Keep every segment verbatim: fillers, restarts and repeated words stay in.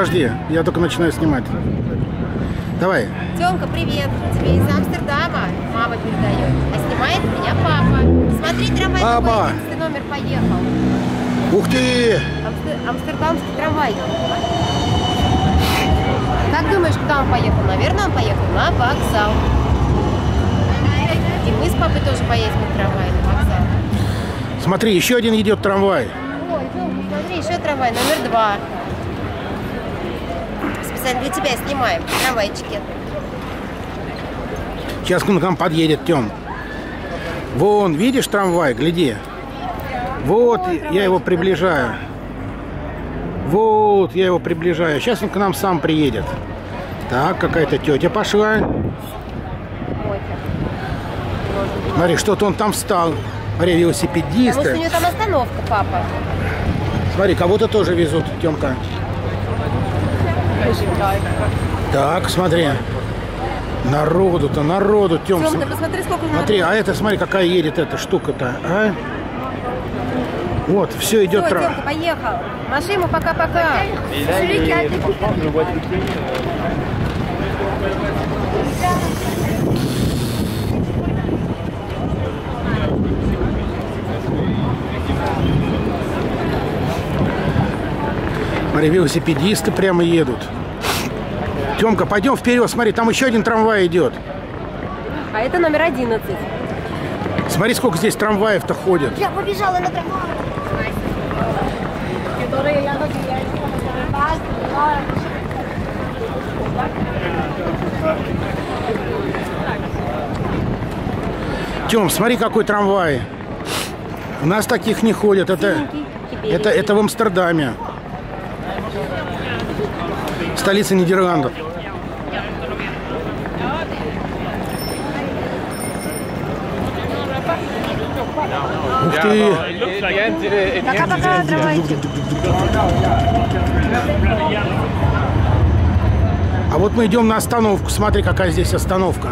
Подожди, я только начинаю снимать. Давай. Тёмка, привет. Тебе из Амстердама мама передает. А снимает меня папа. Смотри, трамвай Папа. какой одиннадцатый номер поехал. Ух ты! Амстер... Амстердамский трамвай. Как думаешь, куда он поехал? Наверное, он поехал на вокзал. И мы с папой тоже поедем на трамвай на вокзал. Смотри, еще один идет трамвай. Ой, Тёмка, смотри, еще трамвай, номер два. Специально для тебя снимаем трамвайчики. Сейчас к нам подъедет, Тём. Вон, видишь трамвай? Гляди. Вот, я его приближаю. Вот, я его приближаю. Сейчас он к нам сам приедет. Так, какая-то тетя пошла. Смотри, что-то он там встал. Смотри, велосипедисты. Потому что у него там остановка, папа. Смотри, кого-то тоже везут, Тёмка. Так, смотри. Народу-то, народу, Тём. Тём, ты посмотри, сколько народу. Смотри, а это, смотри, какая едет эта штука-то, а? Вот, все идет. Все, Тёмка, поехал. Маши ему пока-пока. Смотри, велосипедисты прямо едут. Тёмка, пойдем вперед, смотри, там еще один трамвай идет. А это номер одиннадцать. Смотри, сколько здесь трамваев-то ходит. Я побежала на трамвай. Тём, смотри, какой трамвай. У нас таких не ходят. Это, это, это в Амстердаме. Столица Нидерландов. Ух ты! Пока-пока, трамвайчик. А вот мы идем на остановку. Смотри, какая здесь остановка.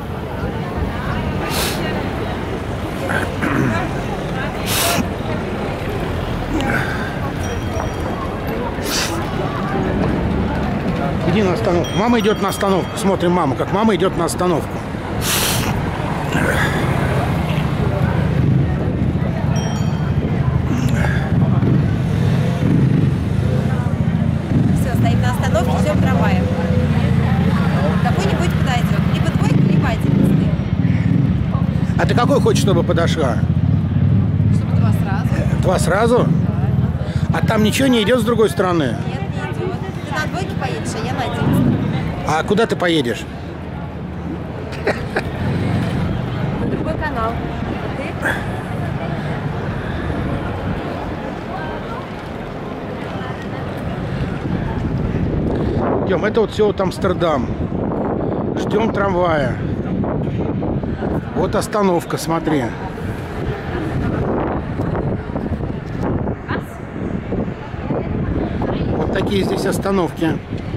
Иди на остановку. Мама идет на остановку. Смотрим маму, как мама идет на остановку. Все, стоим на остановке, ждем трамвая. Какой-нибудь подойдет. Либо двойка, либо одиннадцатый. А ты какой хочешь, чтобы подошла? Чтобы два сразу. Два сразу? Да. А там ничего не идет с другой стороны? Нет, не идет. Ты на двойке поедешь, а я на одиннадцатом. А куда ты поедешь? На другой канал. Ты? Идем, это вот все вот Амстердам. Ждем трамвая. Вот остановка, смотри. Вот такие здесь остановки.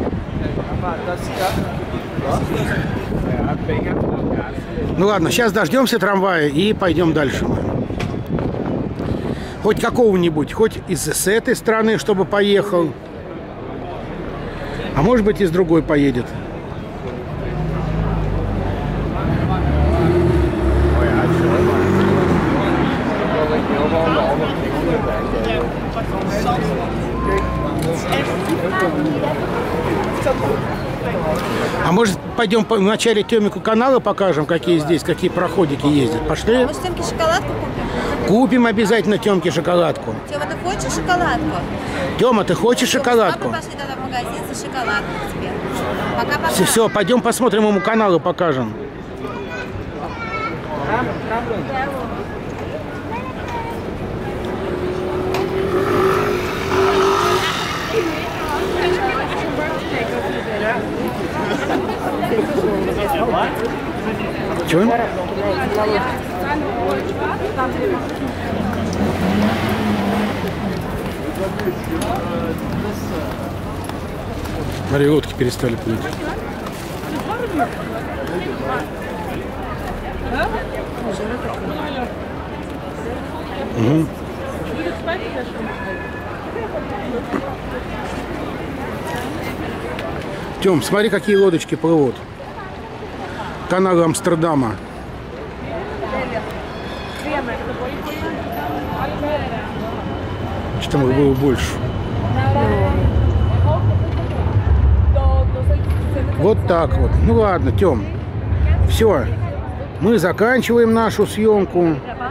Ну ладно, сейчас дождемся трамвая и пойдем дальше. Хоть какого-нибудь, хоть из с этой стороны, чтобы поехал. А может быть, и с другой поедет. А может, пойдем в начале Тёмику канала покажем, какие здесь, какие проходики ездят. Пошли? Мы с Тёмке шоколадку купим. Купим обязательно Тёмке шоколадку. Тёма, ты хочешь шоколадку? Тёма, ты хочешь Тёма, шоколадку? Мы пошли тогда в магазин за шоколадку тебе. Пока-пока. Все, все, пойдем посмотрим ему канал и покажем. Чего? Смотри, лодки перестали плыть. Угу. Тём, смотри, какие лодочки плывут. Каналы Амстердама. Что там их было больше? Вот так вот. Ну ладно, Тём. Все. Мы заканчиваем нашу съемку.